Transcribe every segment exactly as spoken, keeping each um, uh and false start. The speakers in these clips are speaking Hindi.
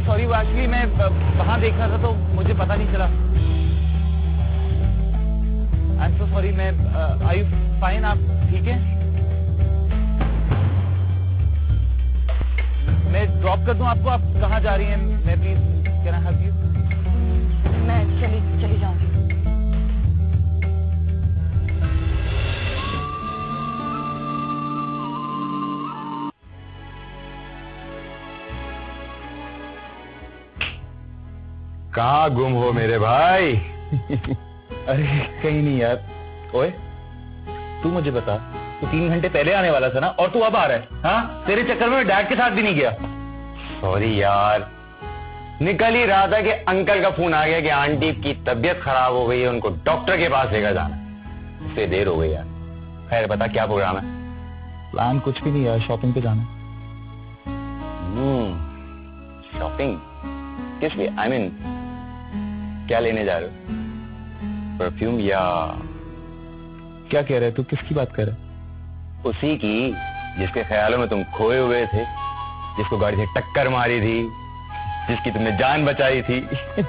सॉरी, वो एक्चुअली मैं वहाँ देख रहा था तो मुझे पता नहीं चला। I am so sorry. Ma'am are you fine? आप ठीक है? मैं ड्रॉप कर दूं आपको? आप कहाँ जा रही हैं? Ma'am please can I help you? मैं चली चली जाऊंगी। कहाँ गुम हो मेरे भाई? अरे कहीं नहीं यार। ओए तू मुझे बता, तू तीन घंटे पहले आने वाला था ना, और तू अब आ रहा है? हाँ, तेरे चक्कर में मैं डैड के साथ भी नहीं गया। सॉरी यार, निकल ही रहा था कि अंकल का फोन आ गया कि आंटी की तबीयत खराब हो गई है, उनको डॉक्टर के पास लेकर जाना, इसलिए देर हो गई यार। खैर बता क्या प्रोग्राम है? प्लान कुछ भी नहीं यार, शॉपिंग पे जाना। हम्म, शॉपिंग किस लिए? आई मीन क्या लेने जा रहे हो? परफ्यूम या? क्या कह रहे तू? किसकी बात कर रहा है? उसी की जिसके ख्यालों में तुम खोए हुए थे, जिसको गाड़ी से टक्कर मारी थी, जिसकी तुमने जान बचाई थी।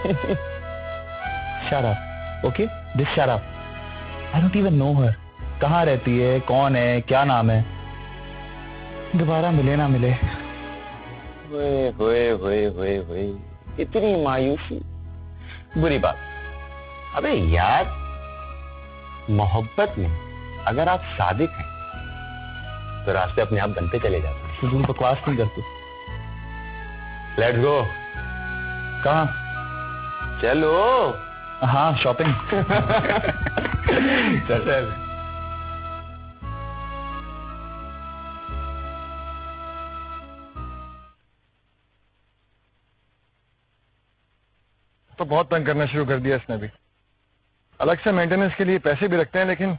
Shut up, okay? Just shut up. I don't even know her. कहाँ रहती है, कौन है, क्या नाम है? दोबारा मिले ना मिले। होए होए होए होए होए, इतनी मायूसी, बुरी बात। अबे यार, मोहब्बत में अगर आप सादिक हैं तो रास्ते अपने आप बनते चले जाते हैं। तुम बकवास नहीं करते। Let's go. कहाँ? चलो। हाँ, शॉपिंग। चल चल। तो बहुत तंग करना शुरू कर दिया इसने भी। अलग से मेंटेनेंस के लिए पैसे भी रखते हैं, लेकिन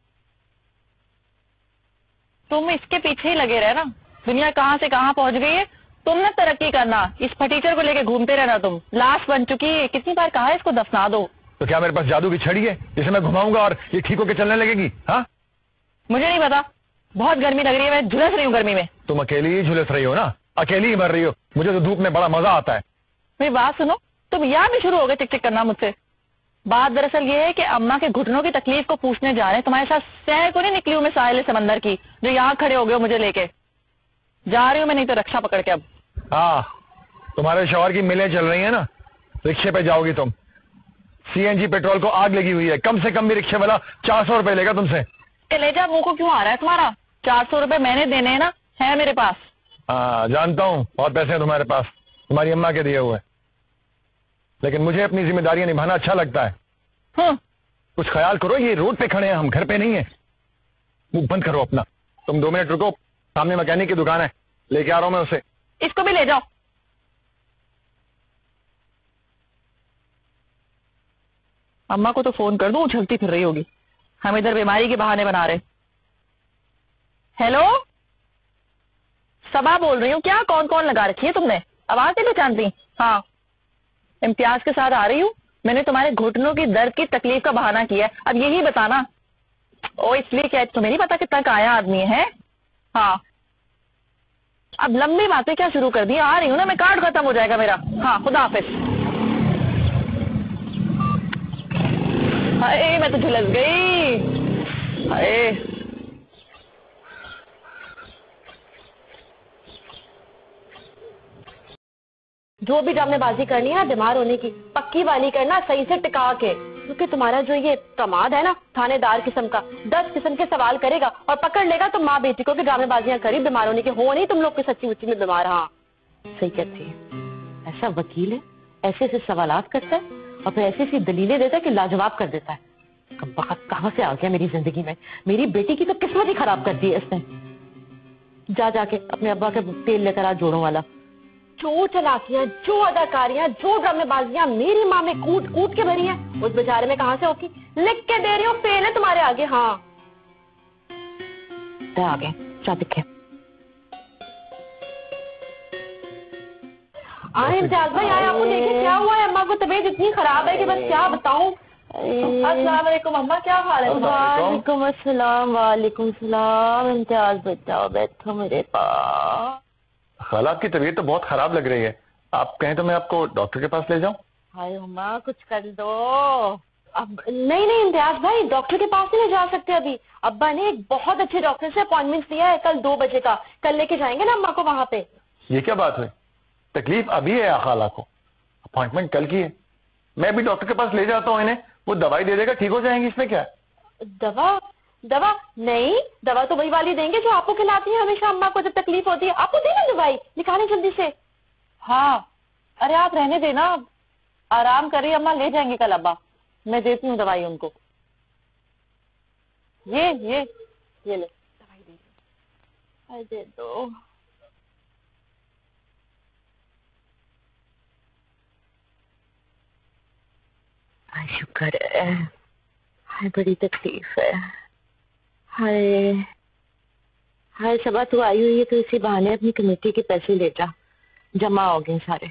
तुम इसके पीछे ही लगे रहे ना। दुनिया कहाँ से कहाँ पहुँच गई है, तुमने तरक्की करना, इस फटीचर को लेके घूमते रहना। तुम लाश बन चुकी है, कितनी बार कहा है इसको दफना दो। तो क्या मेरे पास जादू की छड़ी है जिसे मैं घुमाऊंगा और ये ठीक होके चलने लगेगी? हाँ, मुझे नहीं पता, बहुत गर्मी लग रही है, मैं झुलस रही हूँ गर्मी में। तुम अकेली ही झुलस रही हो ना, अकेली ही मर रही हो। मुझे तो धूप में बड़ा मजा आता है। मेरी बात सुनो, तुम यहाँ भी शुरू हो गए चिक चिक करना मुझसे। बात दरअसल ये है कि अम्मा के घुटनों की तकलीफ को पूछने जा रहे हैं। तुम्हारे साथ सह को नहीं निकली हूँ मैं साहिल समंदर की, जो यहाँ खड़े हो गए हो मुझे लेके। जा रही हूँ मैं, नहीं तो रक्षा पकड़ के। अब हाँ, तुम्हारे शौहर की मिलें चल रही है ना, रिक्शे पे जाओगी तुम। सीएनजी पेट्रोल को आग लगी हुई है, कम से कम भी रिक्शे वाला चार सौ रुपए लेगा तुमसे। कलेजा मुंह को क्यों आ रहा है तुम्हारा? चार सौ रुपए मैंने देने हैं ना, है मेरे पास। हाँ जानता हूँ, बहुत पैसे हैं तुम्हारे पास, तुम्हारी अम्मा के दिए हुए। लेकिन मुझे अपनी जिम्मेदारियां निभाना अच्छा लगता है। हाँ। कुछ ख्याल करो, ये रोड पे खड़े हैं हम, घर पे नहीं है। मुंह बंद करो अपना। तुम दो मिनट रुको, सामने मैकेनिक की दुकान है, लेके आ रहा हूं मैं उसे। इसको भी ले जाओ। अम्मा को तो फोन कर दूं, उछलती फिर रही होगी। हम इधर बीमारी के बहाने बना रहे। हेलो, सबा बोल रही हूँ। क्या कौन कौन लगा रखी है तुमने? आवाज नहीं पहचानती? हाँ, इम्तियाज के साथ आ रही हूँ। मैंने तुम्हारे घुटनों की दर्द की तकलीफ का बहाना किया है, अब यही बताना। ओ इसलिए क्या तुम्हें नहीं पता कितना काया आदमी है? हाँ, अब लंबी बातें क्या शुरू कर दी। आ रही हूँ ना मैं, कार्ड खत्म हो जाएगा मेरा। हाँ, खुदा हाफिज। हाय, मैं तो झुलस गई। हाय, जो भी ड्रामेबाजी करनी है बीमार होने की, पक्की वाली करना, सही से टिका के। क्योंकि तुम्हारा जो ये कमाद है ना, थानेदार किस्म का, दस किस्म के सवाल करेगा और पकड़ लेगा तो माँ बेटी को भी ड्रामेबाजियां करी बीमार होने की। हो नहीं तुम लोग के सच्ची मुच्ची में बीमार। हाँ सही कहती है। ऐसा वकील है, ऐसे ऐसे सवालात करता है और फिर ऐसी ऐसी दलीलें देता है कि लाजवाब कर देता है। कमबख्त कहाँ से आ गया मेरी जिंदगी में? मेरी बेटी की तो किस्मत ही खराब कर दी है इसने। जा जाके अपने अब्बा के तेल लेकर आ जोड़ों वाला। जो चलाकियां, जो अदाकारियां, जो ड्रामेबाजियां मेरी माँ में कूट कूट के भरी हैं, उस बेचारे में कहां से होगी? लिख के दे रही हूँ, फेल है तुम्हारे आगे। हाँ आगे क्या दिखे? आए इम्तियाज भाई, आए, आपको देखिए क्या हुआ है? अम्मा को तबीयत इतनी खराब है कि बस क्या बताऊं। अस्सलाम वालेकुम अम्मा, क्या हाल है? वालेकुम अस्सलाम। वालेकुम सलाम। इम्तियाज बेटा बैठो मेरे पास। खाला, आपकी तबीयत तो बहुत खराब लग रही है, आप कहें तो मैं आपको डॉक्टर के पास ले जाऊं? हाय अम्मा कुछ कर दो। अब नहीं नहीं इम्तियाज भाई, डॉक्टर के पास नहीं ले जा सकते अभी। अब्बा ने एक बहुत अच्छे डॉक्टर से अपॉइंटमेंट दिया है कल दो बजे का। कल लेके जाएंगे ना अम्मा को वहां पे। ये क्या बात हुई? तकलीफ अभी है या खाला को? अपॉइंटमेंट कल की है। मैं भी डॉक्टर के पास ले जाता हूँ इन्हें, वो दवाई दे देगा, ठीक हो जाएंगी। इसमें क्या है? दवा? दवा नहीं, दवा तो वही वाली देंगे जो आपको खिलाती है हमेशा अम्मा को जब तकलीफ होती है। आपको देना दवाई, निकालें जल्दी से। हाँ अरे आप रहने देना, आराम करिए अम्मा, ले जाएंगे कल अब्बा। मैं देती हूँ दवाई उनको। ये ये ये ले दवाई दे दो। अरे दे दो। हाय शुक्र है, हाय बड़ी तकलीफ है। हाय हाय सबा तू आई हुई है तो इसी बहाने अपनी कमेटी के पैसे ले जा, जमा हो गए सारे।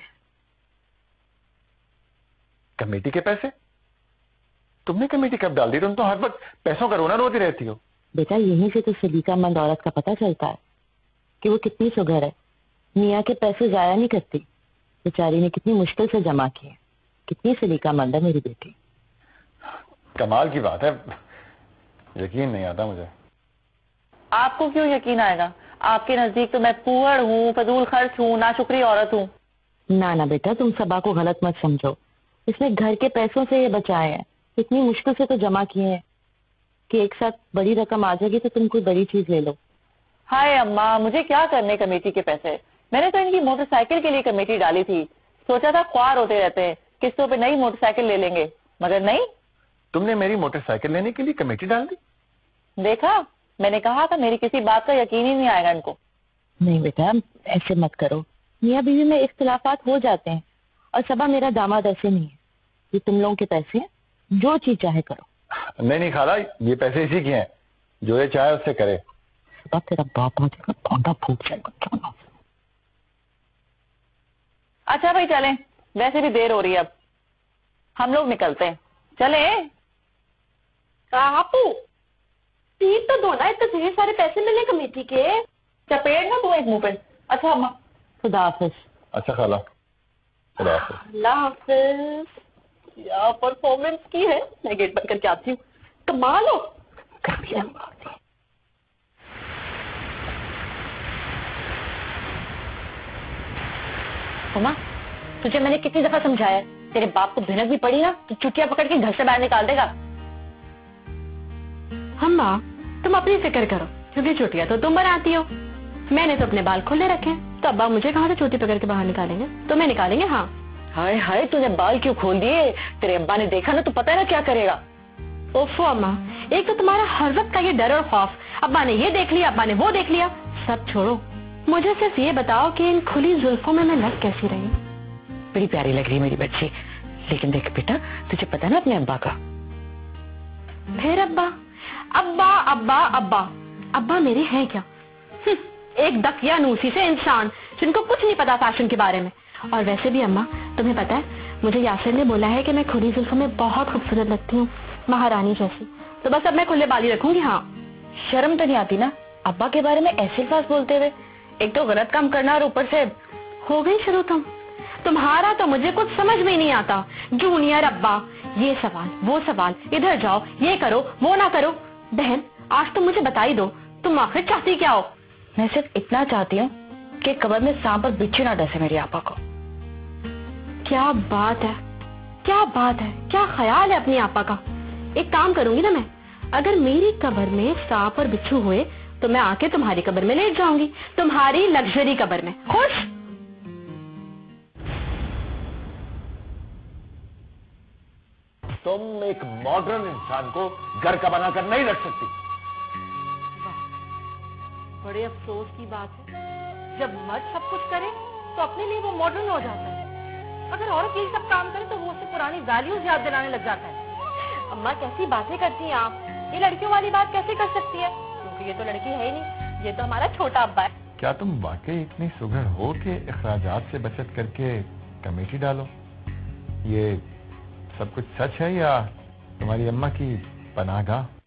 कमेटी के पैसे? तुमने कमेटी कब डाल दी? तुम तो हर वक्त पैसों का रोना रोती रहती हो। बेटा यहीं से तो सलीकामंद औरत का पता चलता है कि वो कितनी सुघर है। मियाँ के पैसे जाया नहीं करती, बेचारी ने कितनी मुश्किल से जमा किए। कितनी सलीकामंद है मेरी बेटी। कमाल की बात है, यकीन नहीं आता मुझे। आपको क्यों यकीन आएगा? आपके नजदीक तो मैं पुअड़ हूँ, फजूल खर्च हूँ, नाशुक्री औरत हूँ। ना ना बेटा तुम सबा को गलत मत समझो। इसने घर के पैसों से ये बचाए हैं, इतनी मुश्किल से तो जमा किए हैं कि एक साथ बड़ी रकम आ जाएगी तो तुम कोई बड़ी चीज ले लो। हाय अम्मा मुझे क्या करने कमेटी के पैसे। मैंने तो इनकी मोटरसाइकिल के लिए कमेटी डाली थी। सोचा था ख्वार होते रहते हैं, किस्तों पे नई मोटरसाइकिल ले लेंगे, मगर नहीं। तुमने मेरी मोटरसाइकिल लेने के लिए कमेटी डाल दी? देखा, मैंने कहा था मेरी किसी बात का यकीन ही नहीं आएगा इनको। नहीं बेटा ऐसे मत करो, मियाँ बीवी में इख्तिलाफात हो जाते हैं और सबा मेरा दामाद ऐसे नहीं है। ये तुम लोगों के पैसे हैं, जो चीज चाहे करो। नहीं नहीं खाला, ये पैसे इसी के हैं, जो ये चाहे उससे करे। सबा तेरा बाप आ जाएगा, पौधा फूट जाएगा। अच्छा भाई चलें, वैसे भी देर हो रही है, अब हम लोग निकलते हैं। चले आपू सीट तो दो ना, इतने ढेर सारे पैसे मिले कमेटी के। चपेट ना तू एक मुंह पे। अच्छा अम्मा खुदा हाफिज। अच्छा खाला खुदा हाफिज। अल्लाह हाफिज। क्या परफॉर्मेंस की है। मैं गेट बंद करके आती हूँ। कमाल हो। उमा तुझे मैंने कितनी दफा समझाया है, तेरे बाप को भिनक भी पड़ी ना तो चुटिया पकड़ के घर से बाहर निकाल देगा। अम्मा तुम अपनी फिक्र करो, क्योंकि चुटिया तो तुम बनाती हो। मैंने तो अपने बाल खुले रखे, तो अब्बा मुझे कहाँ से चोटी पकड़ के बाहर निकालेंगे? तो मैं निकालेंगे। हाँ हाय हाय तूने बाल क्यों खोल दिए? तेरे अब्बा ने देखा ना तो पता है ना क्या करेगा। ओफो अम्मा, एक तो तुम्हारा हर वक्त का ये डर और खौफ, अब्बा ने ये देख लिया, अब्बा ने वो देख लिया। सब छोड़ो, मुझे सिर्फ ये बताओ कि इन खुली जुल्फों में मैं लग कैसी रही? बड़ी प्यारी लग रही है मेरी बच्ची, लेकिन देख बेटा तुझे पता ना अपने अब्बा का। फिर अब्बा अब्बा अब्बा अब्बा अब्बा मेरे हैं क्या? एक दकियानूसी से इंसान जिनको कुछ नहीं पता फैशन के बारे में। और वैसे भी अम्मा तुम्हें पता है, मुझे यासिर ने बोला है कि मैं खुली जुल्फों में बहुत खूबसूरत लगती हूँ, महारानी जैसी। तो बस अब मैं खुले बाली रखूंगी। हाँ शर्म तो नहीं आती ना अब्बा के बारे में ऐसे अल्फाज बोलते हुए? एक तो गलत काम करना और ऊपर से हो गई शुरू तुम। तुम्हारा तो मुझे कुछ समझ में नहीं आता। जूनियर अब्बा, ये सवाल वो सवाल, इधर जाओ ये करो वो ना करो। बहन आज तुम मुझे बता ही दो, तुम आखिर चाहती क्या हो? मैं सिर्फ इतना चाहती हूँ कि कब्र में सांप और बिच्छू ना डसे मेरी आपा को। क्या बात है, क्या बात है, क्या ख्याल है अपनी आपा का। एक काम करूंगी ना मैं, अगर मेरी कब्र में सांप और बिच्छू हुए तो मैं आके तुम्हारी कब्र में लेट जाऊंगी, तुम्हारी लग्जरी कब्र में। खुश? तुम एक मॉडर्न इंसान को घर का बनाकर नहीं रख सकती। बड़े अफसोस की बात है, जब मर्द सब कुछ करे तो अपने लिए वो मॉडर्न हो जाता है, अगर औरत ये सब काम करे तो वो उसे पुरानी वैल्यूज याद दिलाने लग जाता है। अम्मा कैसी बातें करती हैं आप, ये लड़कियों वाली बात कैसे कर सकती है? क्योंकि ये तो लड़की है ही नहीं, ये तो हमारा छोटा अब्बा है। क्या तुम वाकई इतनी सुघड़ हो कि अखराजात से बचत करके कमेटी डालो? ये सब कुछ सच है या तुम्हारी अम्मा की पनाहगाह?